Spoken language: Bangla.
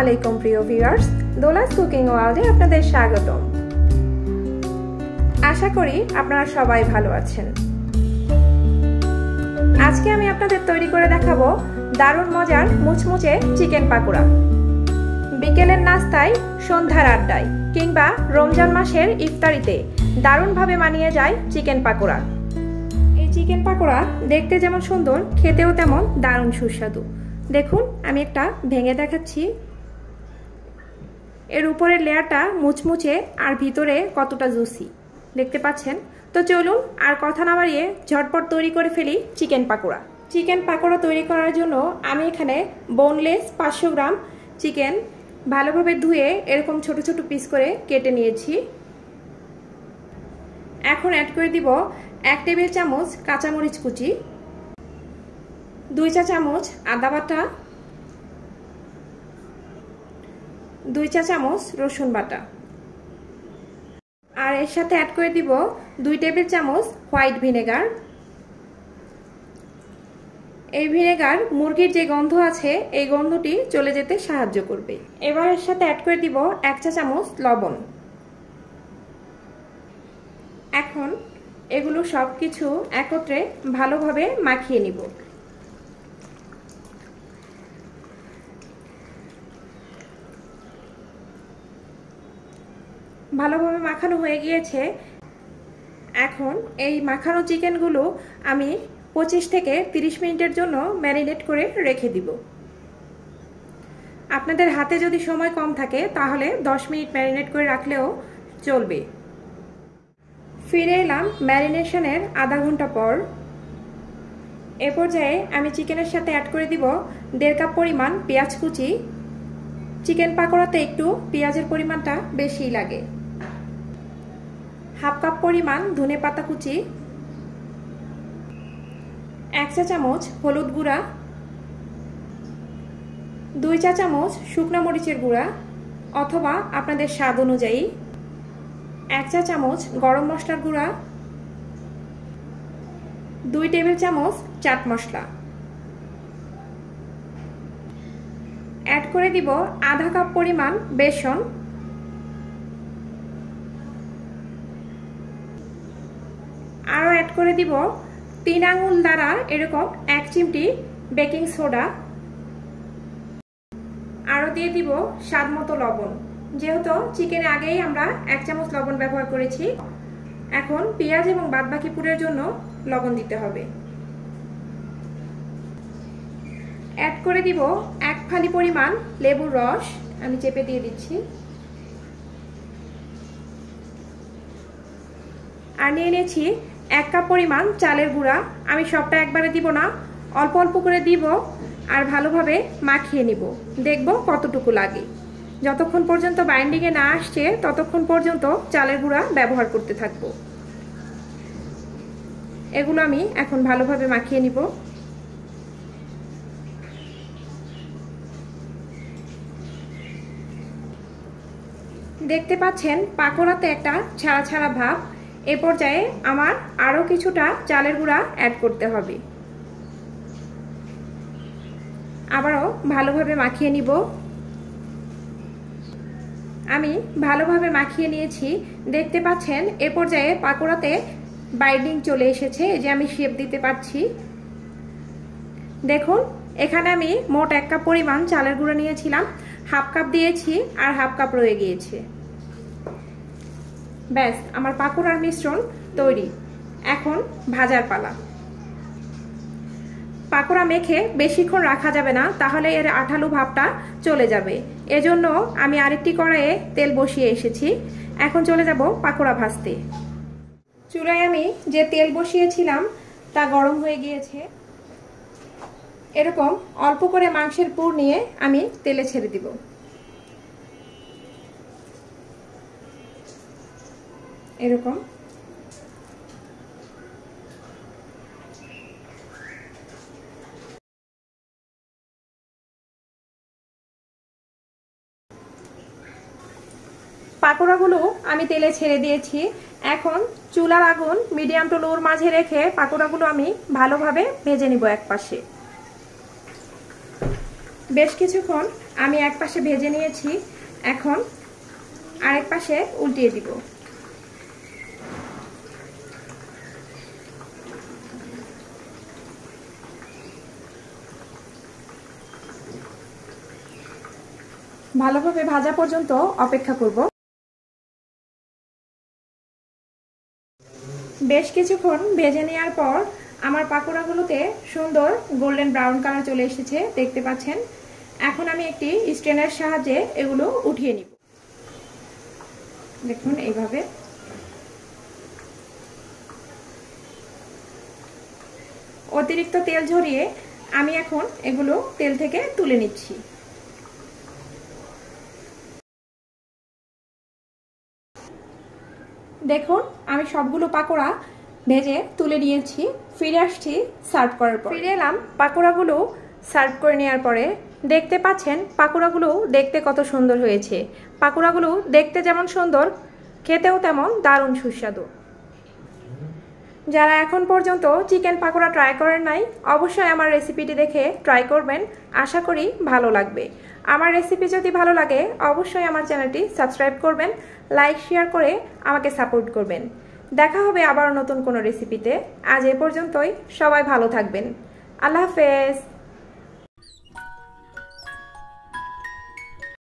আলাইকুম প্রিয় ভিউয়ার্স, দোলাস কুকিং ওয়ার্ল্ডে আপনাদের স্বাগতম। আশা করি আপনারা সবাই ভালো আছেন। আজকে আমি আপনাদের তৈরি করে দেখাবো দারুণ মজার মুচমুচে চিকেন পাকোড়া। বিকেলের নাস্তায়, সন্ধ্যার আড্ডায় কিংবা রমজান মাসের ইফতারিতে দারুণভাবে মানিয়ে যায় চিকেন পাকোড়া। এই চিকেন পাকোড়া দেখতে যেমন সুন্দর, খেতেও তেমন দারুণ সুস্বাদু। দেখুন, আমি একটা ভেঙে দেখাচ্ছি। এর উপরের লেয়ারটা মুচমুচে আর ভিতরে কতটা জুসি দেখতে পাচ্ছেন। তো চলুন আর কথা না বাড়িয়ে ঝটপট তৈরি করে ফেলি চিকেন পাকোড়া। চিকেন পাকোড়া তৈরি করার জন্য আমি এখানে বোনলেস 500 গ্রাম চিকেন ভালোভাবে ধুয়ে এরকম ছোট ছোট পিস করে কেটে নিয়েছি। এখন অ্যাড করে দিব 1 টেবিল চামচ কাঁচামরিচ কুচি, 2 চা চামচ আদা বাটা, 2 চা চামচ রসুন বাটা, আর এর সাথে অ্যাড করে দিব 2 টেবিল চামচ হোয়াইট ভিনেগার। এই ভিনেগার মুরগির যে গন্ধ আছে এই গন্ধটি চলে যেতে সাহায্য করবে। এবার এর সাথে অ্যাড করে দিব 1 চা চামচ লবণ। এখন এগুলো সবকিছু একত্রে ভালোভাবে মাখিয়ে নিব। ভালোভাবে মাখানো হয়ে গিয়েছে। এখন এই মাখানো চিকেনগুলো আমি 25 থেকে 30 মিনিটের জন্য ম্যারিনেট করে রেখে দিব। আপনাদের হাতে যদি সময় কম থাকে তাহলে 10 মিনিট ম্যারিনেট করে রাখলেও চলবে। ফিরে এলাম ম্যারিনেশনের আধা ঘন্টা পর। এ পর্যায়ে আমি চিকেনের সাথে অ্যাড করে দিব 1.5 কাপ পরিমাণ পেঁয়াজ কুচি। চিকেন পাকোড়াতে একটু পেঁয়াজের পরিমাণটা বেশিই লাগে। 1/2 কাপ পরিমাণ ধনেপাতা কুচি, 1 চা চামচ হলুদ গুঁড়া, 2 চা চামচ শুকনো মরিচের গুঁড়া অথবা আপনাদের স্বাদ অনুযায়ী, 1 চা চামচ গরম মশলার গুঁড়া, 2 টেবিল চামচ চাট মশলা। অ্যাড করে দিব 1/2 কাপ পরিমাণ বেসন, আরও অ্যাড করে দিব 3 আঙুল দ্বারা এরকম 1 চিমটি বেকিং সোডা, আরও দিয়ে দিব স্বাদ মতো লবণ। যেহেতু চিকেনে আগেই আমরা 1 চামচ লবণ ব্যবহার করেছি, এখন পেঁয়াজ এবং বাদবাকি পুরের জন্য লবণ দিতে হবে। অ্যাড করে দিব 1 ফালি পরিমাণ লেবুর রস, আমি চেপে দিয়ে দিচ্ছি। আর নিয়ে নিয়েছি 1 কাপ পরিমাণ চালের গুঁড়া। আমি সবটা একবারে দিব না, অল্প অল্প করে দিব আর ভালোভাবে মাখিয়ে নিব। দেখব কতটুকু লাগে। যতক্ষণ পর্যন্ত বাইন্ডিংয়ে না আসছে ততক্ষণ পর্যন্ত চালের গুঁড়া ব্যবহার করতে থাকব। এগুলো আমি এখন ভালোভাবে মাখিয়ে নিব। দেখতে পাচ্ছেন পাকোড়াতে একটা ছাড়া ছাড়া ভাব। এ পর্যায়ে আমার আরও কিছুটা চালের গুঁড়া অ্যাড করতে হবে। আবারও ভালোভাবে মাখিয়ে নিব। আমি ভালোভাবে মাখিয়ে নিয়েছি। দেখতে পাচ্ছেন এ পর্যায়ে পাকোড়াতে বাইন্ডিং চলে এসেছে, এই যে আমি শেপ দিতে পারছি। দেখুন, এখানে আমি মোট 1 কাপ পরিমাণ চালের গুঁড়া নিয়েছিলাম, 1/2 কাপ দিয়েছি আর 1/2 কাপ রয়ে গিয়েছে। ব্যাস, আমার পাকোড়ার মিশ্রণ তৈরি। এখন ভাজার পালা। পাকোড়া মেখে বেশিক্ষণ রাখা যাবে না, তাহলে এর আঠালো ভাবটা চলে যাবে। এজন্য আমি আরেকটি কড়াইয়ে তেল বসিয়ে এসেছি। এখন চলে যাব পাকোড়া ভাজতে। চুলায় আমি যে তেল বসিয়েছিলাম তা গরম হয়ে গিয়েছে। এরকম অল্প করে মাংসের পুর নিয়ে আমি তেলে ছেড়ে দিব। এরকম পাকোড়াগুলো আমি তেলে ছেড়ে দিয়েছি। এখন চুলার আগুন মিডিয়াম টু লোর মাঝে রেখে পাকোড়াগুলো আমি ভালোভাবে ভেজে নিব এক পাশে। বেশ কিছুক্ষণ আমি এক পাশে ভেজে নিয়েছি, এখন আরেক পাশে উল্টিয়ে দিব। ভালোভাবে ভাজা পর্যন্ত অপেক্ষা করব। বেশ কিছুক্ষণ ভেজে নেওয়ার পর আমার পাকোড়াগুলোতে সুন্দর গোল্ডেন ব্রাউন কালার চলে এসেছে, দেখতে পাচ্ছেন। এখন আমি একটি স্ট্রেনারের সাহায্যে এগুলো উঠিয়ে নিব। দেখুন এইভাবে। অতিরিক্ত তেল ঝরিয়ে আমি এখন এগুলো তেল থেকে তুলে নিচ্ছি। দেখুন আমি সবগুলো পাকোড়া ভেজে তুলে নিয়েছি। ফিরে আসছি সার্ভ করার পর। ফিরে এলাম পাকোড়াগুলো সার্ভ করে নেওয়ার পরে। দেখতে পাচ্ছেন পাকোড়াগুলো দেখতে কত সুন্দর হয়েছে। পাকোড়াগুলো দেখতে যেমন সুন্দর, খেতেও তেমন দারুণ সুস্বাদু। যারা এখন পর্যন্ত চিকেন পাকোড়া ট্রাই করেন নাই, অবশ্যই আমার রেসিপিটি দেখে ট্রাই করবেন। আশা করি ভালো লাগবে। আমার রেসিপি যদি ভালো লাগে অবশ্যই আমার চ্যানেলটি সাবস্ক্রাইব করবেন, লাইক শেয়ার করে আমাকে সাপোর্ট করবেন। দেখা হবে আবার নতুন কোনো রেসিপিতে। আজ এ পর্যন্তই। সবাই ভালো থাকবেন। আল্লাহ হাফেজ।